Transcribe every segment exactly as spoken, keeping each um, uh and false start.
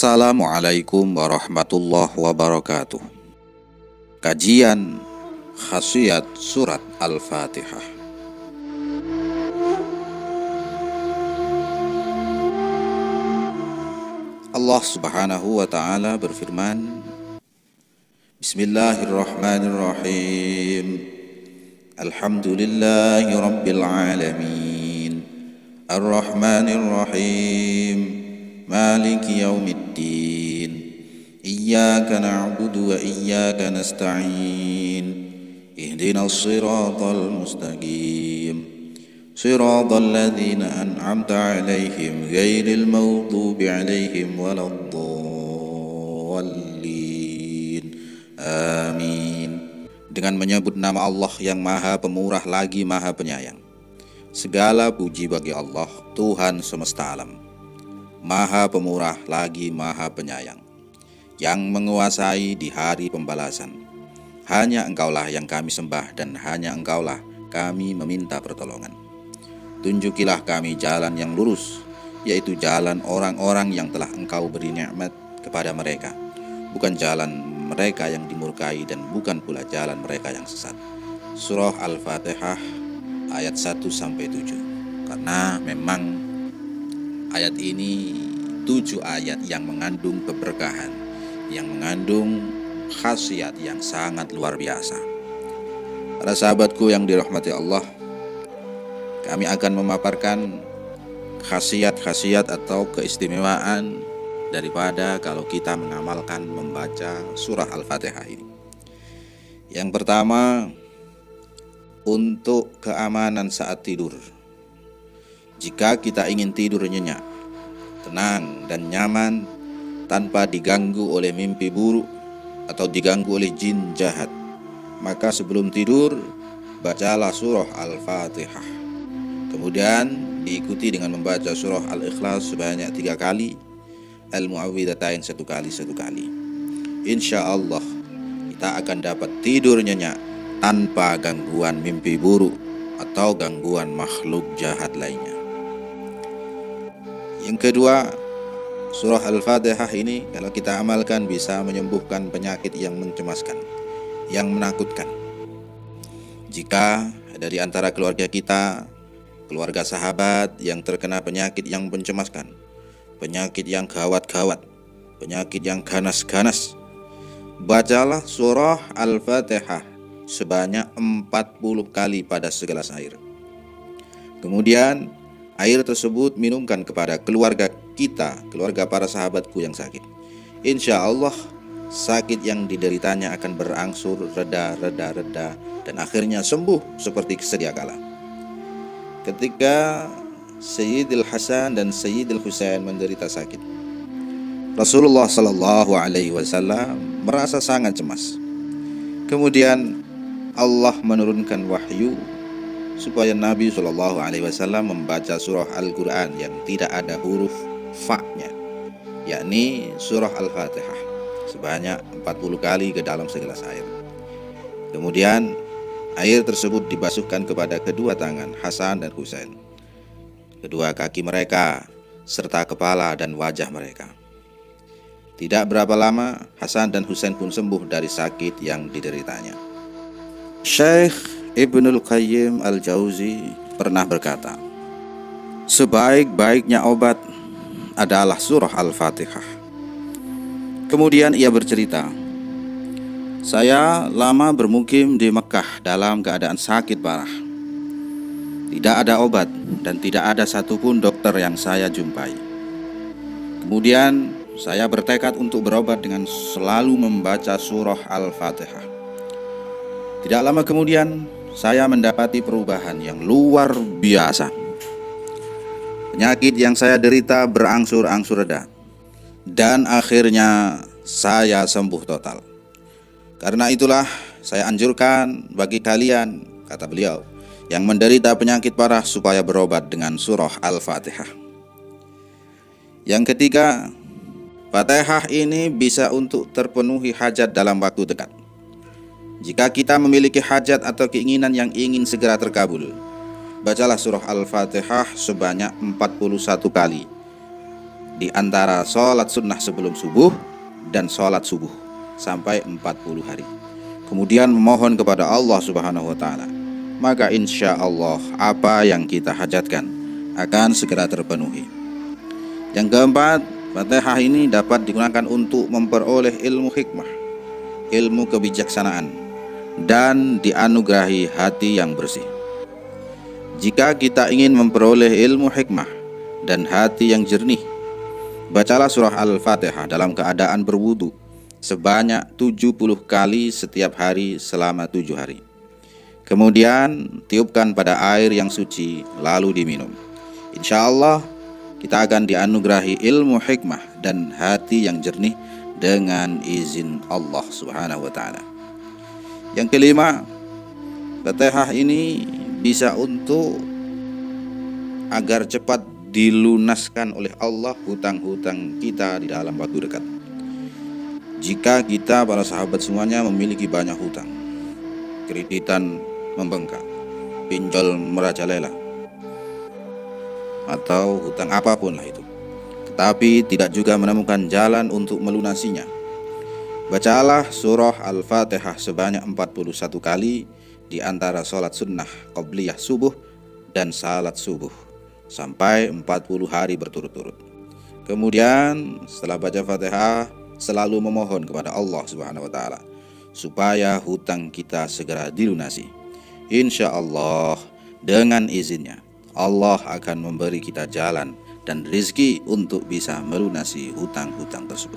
Assalamualaikum warahmatullahi wabarakatuh. Kajian khasiat surat Al-Fatihah. Allah subhanahu wa ta'ala berfirman, Bismillahirrahmanirrahim. Alhamdulillahi rabbil alamin. Ar-Rahmanirrahim. Maliki yaumiddin. Iyyaka na'budu wa iyyaka nasta'in. Ihdinas siratal mustaqim. Siratal ladzina an'amta 'alaihim ghairil maghdubi 'alaihim waladdallin. Amin. Dengan menyebut nama Allah yang Maha Pemurah lagi Maha Penyayang. Segala puji bagi Allah, Tuhan semesta alam. Maha Pemurah lagi Maha Penyayang, yang menguasai di hari pembalasan. Hanya Engkaulah yang kami sembah dan hanya Engkaulah kami meminta pertolongan. Tunjukilah kami jalan yang lurus, yaitu jalan orang-orang yang telah Engkau beri nikmat kepada mereka, bukan jalan mereka yang dimurkai dan bukan pula jalan mereka yang sesat. Surah Al-Fatihah ayat satu sampai tujuh. Karena memang ayat ini tujuh ayat yang mengandung keberkahan, yang mengandung khasiat yang sangat luar biasa. Para sahabatku yang dirahmati Allah, kami akan memaparkan khasiat-khasiat atau keistimewaan daripada kalau kita mengamalkan membaca surah Al-Fatihah ini. Yang pertama, untuk keamanan saat tidur. Jika kita ingin tidur nyenyak, tenang dan nyaman tanpa diganggu oleh mimpi buruk atau diganggu oleh jin jahat, maka sebelum tidur bacalah surah Al-Fatihah. Kemudian diikuti dengan membaca surah Al-Ikhlas sebanyak tiga kali, Al-Mu'awwidhatain satu kali satu kali. Insya Allah kita akan dapat tidur nyenyak tanpa gangguan mimpi buruk atau gangguan makhluk jahat lainnya. Yang kedua, surah Al-Fatihah ini kalau kita amalkan bisa menyembuhkan penyakit yang mencemaskan, yang menakutkan. Jika dari antara keluarga kita, keluarga sahabat yang terkena penyakit yang mencemaskan, penyakit yang gawat-gawat, penyakit yang ganas-ganas, bacalah surah Al-Fatihah sebanyak empat puluh kali pada segelas air. Kemudian air tersebut minumkan kepada keluarga kita, keluarga para sahabatku yang sakit. Insya Allah sakit yang dideritanya akan berangsur reda, reda, reda, dan akhirnya sembuh seperti sedia kala. Ketika Sayyidil Hasan dan Sayyidil Husain menderita sakit, Rasulullah Sallallahu Alaihi Wasallam merasa sangat cemas. Kemudian Allah menurunkan wahyu supaya Nabi Shallallahu Alaihi Wasallam membaca surah Al-Quran yang tidak ada huruf fa-nya, yakni surah Al-Fatihah sebanyak empat puluh kali ke dalam segelas air. Kemudian air tersebut dibasuhkan kepada kedua tangan Hasan dan Husain, kedua kaki mereka, serta kepala dan wajah mereka. Tidak berapa lama Hasan dan Husain pun sembuh dari sakit yang dideritanya. Syekh Ibnul Qayyim Al-Jauzi pernah berkata, sebaik-baiknya obat adalah surah Al-Fatihah. Kemudian ia bercerita, saya lama bermukim di Mekah dalam keadaan sakit parah. Tidak ada obat dan tidak ada satupun dokter yang saya jumpai. Kemudian saya bertekad untuk berobat dengan selalu membaca surah Al-Fatihah. Tidak lama kemudian saya mendapati perubahan yang luar biasa. Penyakit yang saya derita berangsur-angsur reda, dan akhirnya saya sembuh total. Karena itulah saya anjurkan bagi kalian, kata beliau, yang menderita penyakit parah supaya berobat dengan surah Al-Fatihah. Yang ketiga, Fatihah ini bisa untuk terpenuhi hajat dalam waktu dekat. Jika kita memiliki hajat atau keinginan yang ingin segera terkabul, bacalah surah Al-Fatihah sebanyak empat puluh satu kali. di antara sholat sunnah sebelum subuh dan sholat subuh sampai empat puluh hari. Kemudian memohon kepada Allah Subhanahu wa Ta'ala, maka insya Allah apa yang kita hajatkan akan segera terpenuhi. Yang keempat, Fatihah ini dapat digunakan untuk memperoleh ilmu hikmah, ilmu kebijaksanaan, dan dianugerahi hati yang bersih. Jika kita ingin memperoleh ilmu hikmah dan hati yang jernih, bacalah surah Al-Fatihah dalam keadaan berwudu sebanyak tujuh puluh kali setiap hari selama tujuh hari. Kemudian tiupkan pada air yang suci lalu diminum. Insya Allah kita akan dianugerahi ilmu hikmah dan hati yang jernih dengan izin Allah Subhanahu wa Ta'ala. Yang kelima, Fatihah ini bisa untuk agar cepat dilunaskan oleh Allah hutang-hutang kita di dalam waktu dekat. Jika kita para sahabat semuanya memiliki banyak hutang, kreditan membengkak, pinjol merajalela, atau hutang apapun lah itu, tetapi tidak juga menemukan jalan untuk melunasinya, bacalah surah Al-Fatihah sebanyak empat puluh satu kali di antara sholat sunnah qabliyah subuh dan salat subuh sampai empat puluh hari berturut-turut. Kemudian setelah baca Fatihah, selalu memohon kepada Allah Subhanahu wa Ta'ala supaya hutang kita segera dilunasi. Insya Allah dengan izinnya Allah akan memberi kita jalan dan rezeki untuk bisa melunasi hutang-hutang tersebut.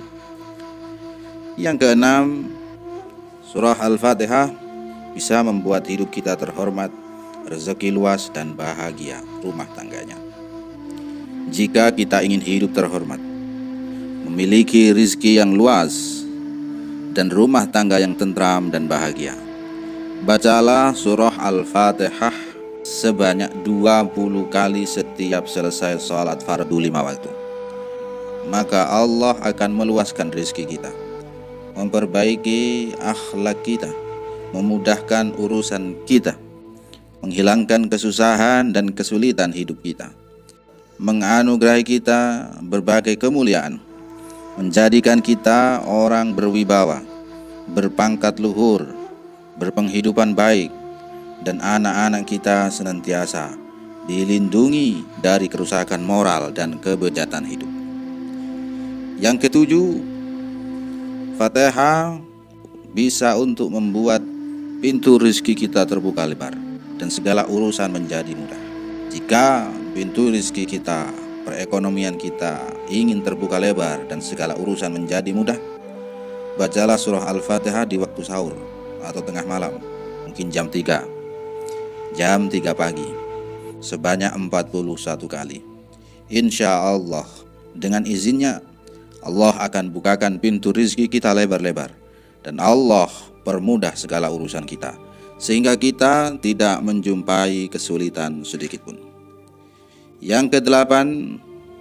Yang keenam, surah Al-Fatihah bisa membuat hidup kita terhormat, rezeki luas, dan bahagia rumah tangganya. Jika kita ingin hidup terhormat, memiliki rezeki yang luas, dan rumah tangga yang tentram dan bahagia, bacalah surah Al-Fatihah sebanyak dua puluh kali setiap selesai sholat fardu lima waktu. Maka Allah akan meluaskan rezeki kita, memperbaiki akhlak kita, memudahkan urusan kita, menghilangkan kesusahan dan kesulitan hidup kita, menganugerahi kita berbagai kemuliaan, menjadikan kita orang berwibawa, berpangkat luhur, berpenghidupan baik, dan anak-anak kita senantiasa dilindungi dari kerusakan moral dan kebejatan hidup. Yang ketujuh, Fatihah bisa untuk membuat pintu rezeki kita terbuka lebar dan segala urusan menjadi mudah. Jika pintu rezeki kita, perekonomian kita ingin terbuka lebar dan segala urusan menjadi mudah, bacalah surah Al-Fatihah di waktu sahur atau tengah malam, mungkin jam tiga, jam tiga pagi, sebanyak empat puluh satu kali. Insya Allah dengan izinnya Allah akan bukakan pintu rezeki kita lebar-lebar, dan Allah permudah segala urusan kita, sehingga kita tidak menjumpai kesulitan sedikit pun. Yang kedelapan,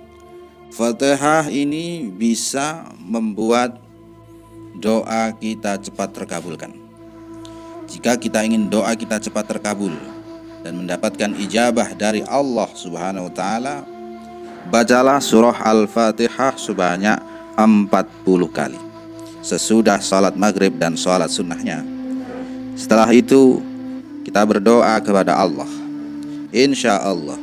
Fatihah ini bisa membuat doa kita cepat terkabulkan. Jika kita ingin doa kita cepat terkabul dan mendapatkan ijabah dari Allah Subhanahu wa Ta'ala, bacalah surah Al-Fatihah sebanyak empat puluh kali sesudah salat maghrib dan salat sunnahnya. Setelah itu kita berdoa kepada Allah. Insya Allah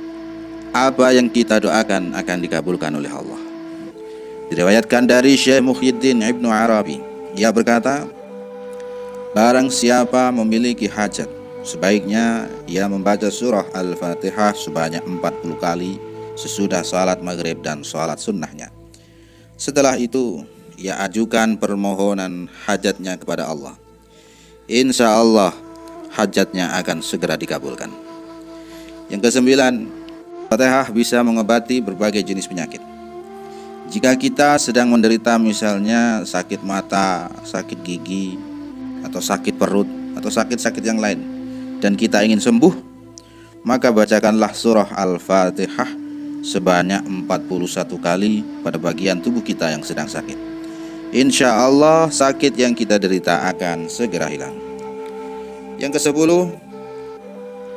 apa yang kita doakan akan dikabulkan oleh Allah. Diriwayatkan dari Syekh Muhyiddin Ibnu Arabi, ia berkata, barang siapa memiliki hajat, sebaiknya ia membaca surah Al-Fatihah sebanyak empat puluh kali sesudah salat maghrib dan salat sunnahnya. Setelah itu ia ajukan permohonan hajatnya kepada Allah. Insya Allah hajatnya akan segera dikabulkan. Yang kesembilan, Fatihah bisa mengobati berbagai jenis penyakit. Jika kita sedang menderita misalnya sakit mata, sakit gigi, atau sakit perut, atau sakit-sakit yang lain, dan kita ingin sembuh, maka bacakanlah surah Al-Fatihah sebanyak empat puluh satu kali pada bagian tubuh kita yang sedang sakit. Insya Allah sakit yang kita derita akan segera hilang. Yang kesepuluh,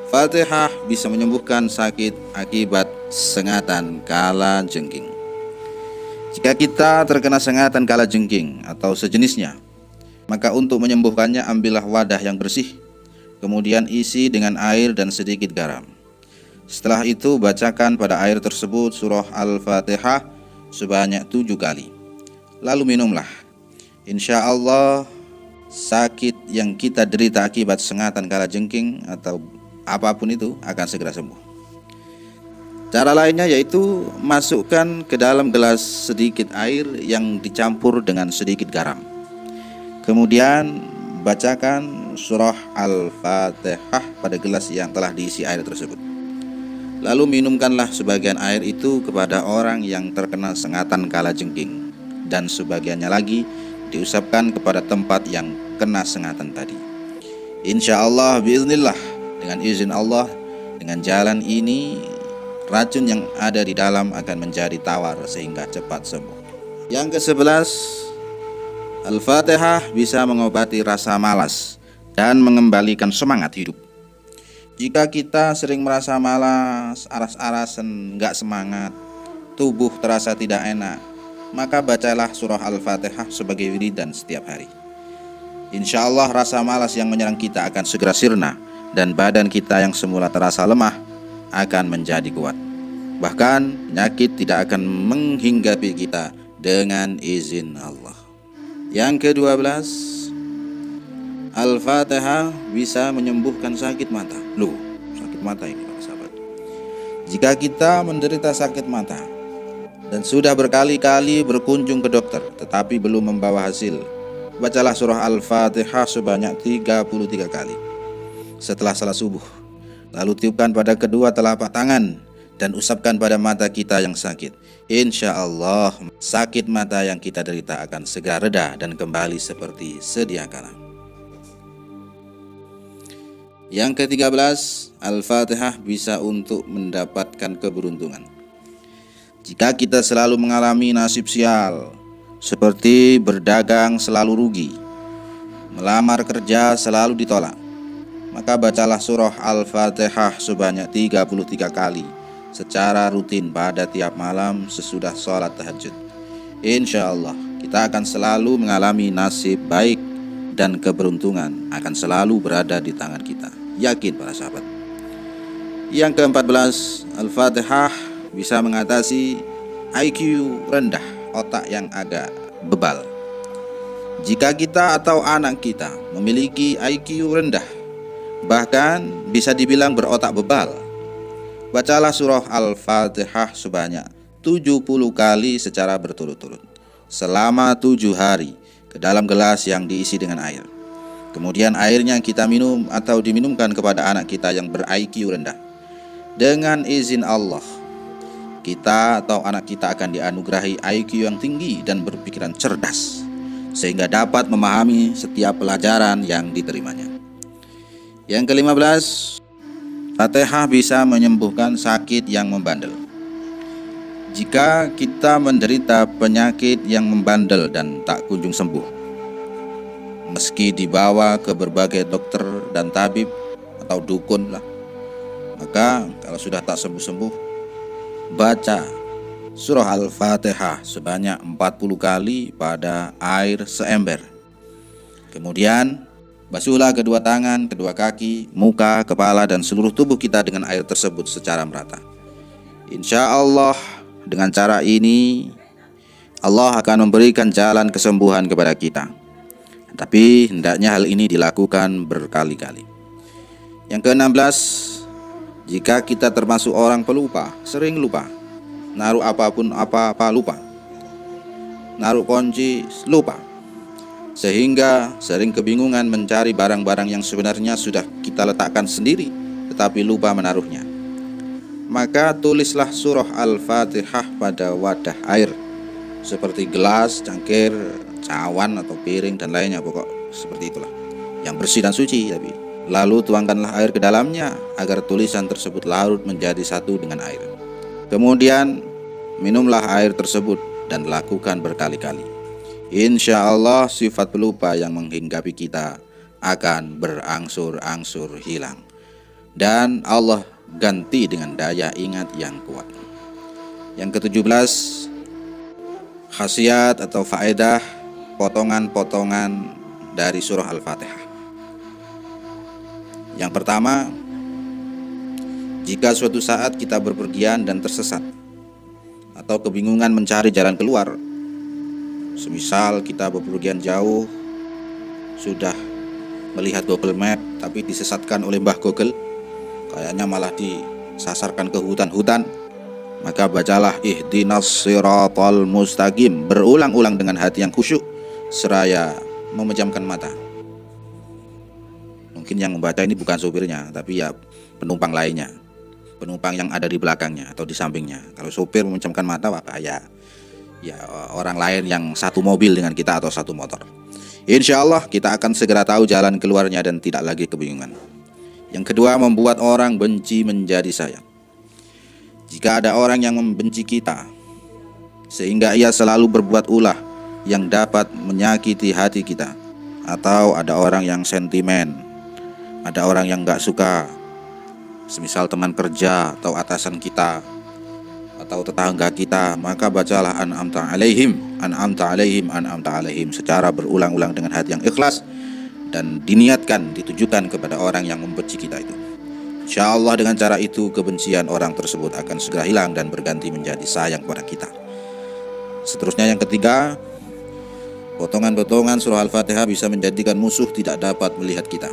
Fatihah bisa menyembuhkan sakit akibat sengatan kala jengking. Jika kita terkena sengatan kalajengking atau sejenisnya, maka untuk menyembuhkannya ambillah wadah yang bersih, kemudian isi dengan air dan sedikit garam. Setelah itu bacakan pada air tersebut surah Al-Fatihah sebanyak tujuh kali. Lalu minumlah. Insya Allah sakit yang kita derita akibat sengatan kalajengking atau apapun itu akan segera sembuh. Cara lainnya yaitu masukkan ke dalam gelas sedikit air yang dicampur dengan sedikit garam. Kemudian bacakan surah Al-Fatihah pada gelas yang telah diisi air tersebut. Lalu minumkanlah sebagian air itu kepada orang yang terkena sengatan kalajengking, dan sebagiannya lagi diusapkan kepada tempat yang kena sengatan tadi. Insya Allah biiznillah, dengan izin Allah, dengan jalan ini racun yang ada di dalam akan menjadi tawar sehingga cepat sembuh. Yang kesebelas, Al-Fatihah bisa mengobati rasa malas dan mengembalikan semangat hidup. Jika kita sering merasa malas, aras-arasan, gak semangat, tubuh terasa tidak enak, maka bacalah surah Al-Fatihah sebagai wiridan setiap hari. Insya Allah rasa malas yang menyerang kita akan segera sirna, dan badan kita yang semula terasa lemah akan menjadi kuat. Bahkan penyakit tidak akan menghinggapi kita dengan izin Allah. Yang kedua belas, Al-Fatihah bisa menyembuhkan sakit mata. Loh, sakit mata ini Pak sahabat. Jika kita menderita sakit mata dan sudah berkali-kali berkunjung ke dokter tetapi belum membawa hasil, bacalah surah Al-Fatihah sebanyak tiga puluh tiga kali setelah salat subuh. Lalu tiupkan pada kedua telapak tangan dan usapkan pada mata kita yang sakit. Insya Allah sakit mata yang kita derita akan segera reda dan kembali seperti sedia kala. Yang ketiga belas, Al-Fatihah bisa untuk mendapatkan keberuntungan. Jika kita selalu mengalami nasib sial, seperti berdagang selalu rugi, melamar kerja selalu ditolak, maka bacalah surah Al-Fatihah sebanyak tiga puluh tiga kali secara rutin pada tiap malam sesudah sholat tahajud. Insya Allah kita akan selalu mengalami nasib baik dan keberuntungan akan selalu berada di tangan kita. Yakin para sahabat. Yang keempat belas, Al-Fatihah bisa mengatasi I Q rendah, otak yang agak bebal. Jika kita atau anak kita memiliki I Q rendah, bahkan bisa dibilang berotak bebal, bacalah surah Al-Fatihah sebanyak tujuh puluh kali secara berturut-turut selama tujuh hari ke dalam gelas yang diisi dengan air. Kemudian airnya kita minum atau diminumkan kepada anak kita yang ber-I Q rendah. Dengan izin Allah, kita atau anak kita akan dianugerahi I Q yang tinggi dan berpikiran cerdas, sehingga dapat memahami setiap pelajaran yang diterimanya. Yang kelima belas, Fatihah bisa menyembuhkan sakit yang membandel. Jika kita menderita penyakit yang membandel dan tak kunjung sembuh, meski dibawa ke berbagai dokter dan tabib atau dukun lah, maka kalau sudah tak sembuh-sembuh, baca surah Al-Fatihah sebanyak empat puluh kali pada air seember. Kemudian basuhlah kedua tangan, kedua kaki, muka, kepala, dan seluruh tubuh kita dengan air tersebut secara merata. Insya Allah dengan cara ini Allah akan memberikan jalan kesembuhan kepada kita. Tapi hendaknya hal ini dilakukan berkali-kali. Yang keenam belas, jika kita termasuk orang pelupa, sering lupa, naruh apapun apa-apa lupa, naruh kunci lupa, sehingga sering kebingungan mencari barang-barang yang sebenarnya sudah kita letakkan sendiri tetapi lupa menaruhnya, maka tulislah surah Al-Fatihah pada wadah air seperti gelas, cangkir, cawan atau piring dan lainnya, pokok seperti itulah yang bersih dan suci. Tapi lalu tuangkanlah air ke dalamnya agar tulisan tersebut larut menjadi satu dengan air. Kemudian minumlah air tersebut dan lakukan berkali-kali. Insya Allah sifat pelupa yang menghinggapi kita akan berangsur-angsur hilang, dan Allah ganti dengan daya ingat yang kuat. Yang ketujuh belas, khasiat atau faedah potongan-potongan dari surah Al-Fatihah. Yang pertama, jika suatu saat kita berpergian dan tersesat atau kebingungan mencari jalan keluar, semisal kita bepergian jauh, sudah melihat Google Map tapi disesatkan oleh Mbah Google, kayaknya malah disasarkan ke hutan-hutan, maka bacalah ihdinas siratal mustaqim berulang-ulang dengan hati yang khusyuk seraya memejamkan mata. Mungkin yang membaca ini bukan sopirnya, tapi ya penumpang lainnya, penumpang yang ada di belakangnya atau di sampingnya. Kalau sopir memejamkan mata, maka ya ya orang lain yang satu mobil dengan kita atau satu motor. Insya Allah kita akan segera tahu jalan keluarnya dan tidak lagi kebingungan. Yang kedua, membuat orang benci menjadi sayang. Jika ada orang yang membenci kita sehingga ia selalu berbuat ulah yang dapat menyakiti hati kita, atau ada orang yang sentimen, ada orang yang gak suka, semisal teman kerja atau atasan kita atau tetangga kita, maka bacalah an'amta alaihim, an'amta alaihim, an'amta alaihim secara berulang-ulang dengan hati yang ikhlas dan diniatkan, ditujukan kepada orang yang membenci kita itu. Insya Allah dengan cara itu kebencian orang tersebut akan segera hilang dan berganti menjadi sayang kepada kita. Seterusnya yang ketiga, potongan-potongan surah Al-Fatihah bisa menjadikan musuh tidak dapat melihat kita.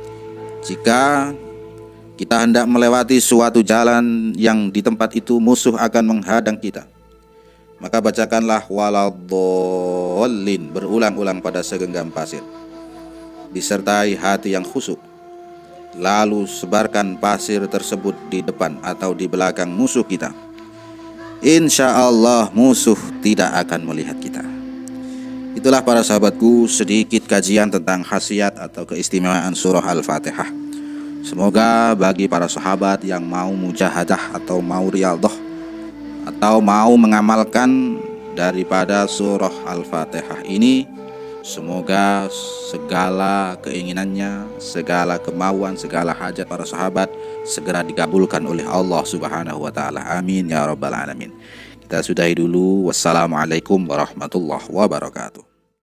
Jika kita hendak melewati suatu jalan yang di tempat itu musuh akan menghadang kita, maka bacakanlah waladhdallin berulang-ulang pada segenggam pasir, disertai hati yang khusyuk. Lalu sebarkan pasir tersebut di depan atau di belakang musuh kita. Insya Allah musuh tidak akan melihat kita. Itulah para sahabatku sedikit kajian tentang khasiat atau keistimewaan surah Al-Fatihah. Semoga bagi para sahabat yang mau mujahadah atau mau riyadhah atau mau mengamalkan daripada surah Al-Fatihah ini, semoga segala keinginannya, segala kemauan, segala hajat para sahabat segera dikabulkan oleh Allah Subhanahu wa taala. Amin ya rabbal alamin. Kita sudahi dulu. Wassalamualaikum warahmatullahi wabarakatuh.